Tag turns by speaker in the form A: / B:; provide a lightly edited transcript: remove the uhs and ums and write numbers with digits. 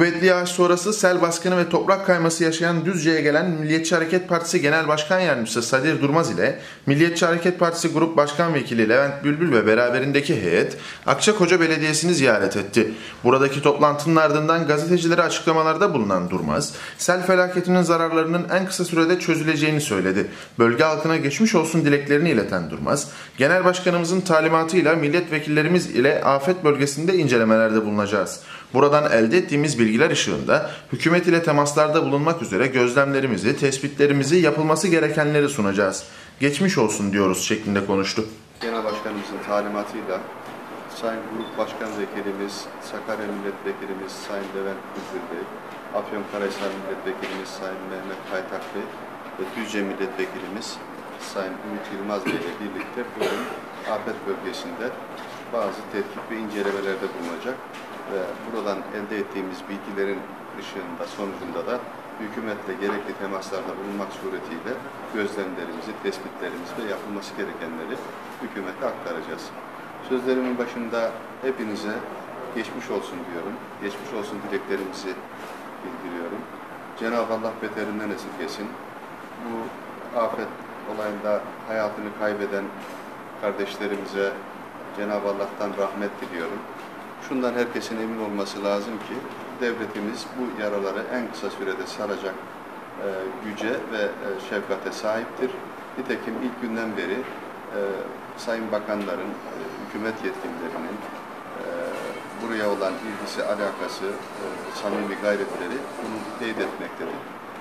A: Kuvvetli yağış sonrası sel baskını ve toprak kayması yaşayan Düzce'ye gelen Milliyetçi Hareket Partisi Genel Başkan Yardımcısı Sadir Durmaz ile Milliyetçi Hareket Partisi Grup Başkan Vekili Levent Bülbül ve beraberindeki heyet Akçakoca Belediyesi'ni ziyaret etti. Buradaki toplantının ardından gazetecilere açıklamalarda bulunan Durmaz, sel felaketinin zararlarının en kısa sürede çözüleceğini söyledi. Bölge halkına geçmiş olsun dileklerini ileten Durmaz, Genel Başkanımızın talimatıyla milletvekillerimiz ile afet bölgesinde incelemelerde bulunacağız. Buradan elde ettiğimiz bilgiler ışığında hükümet ile temaslarda bulunmak üzere gözlemlerimizi, tespitlerimizi, yapılması gerekenleri sunacağız. Geçmiş olsun diyoruz şeklinde konuştu.
B: Genel Başkanımızın talimatıyla Sayın Grup Başkan Vekilimiz, Sakarya Milletvekilimiz Sayın Levent Bülbül Bey, Afyonkarahisar Milletvekilimiz Sayın Mehmet Kaytak Bey ve Düzce Milletvekilimiz Sayın Ümit Yılmaz Bey ile birlikte bugün afet bölgesinde bazı tetkik ve incelemelerde bulunacak ve buradan elde ettiğimiz bilgilerin ışığında, sonucunda da hükümetle gerekli temaslarda bulunmak suretiyle gözlemlerimizi, tespitlerimizi ve yapılması gerekenleri hükümete aktaracağız. Sözlerimin başında hepinize geçmiş olsun diyorum. Geçmiş olsun dileklerimizi bildiriyorum. Cenab-ı Allah beterinden esirgesin. Bu afet olayında hayatını kaybeden kardeşlerimize Cenab-ı Allah'tan rahmet diliyorum. Şundan herkesin emin olması lazım ki devletimiz bu yaraları en kısa sürede saracak güce ve şefkate sahiptir. Nitekim ilk günden beri sayın bakanların, hükümet yetkililerinin buraya olan ilgisi, alakası, samimi gayretleri bunu teyit etmektedir.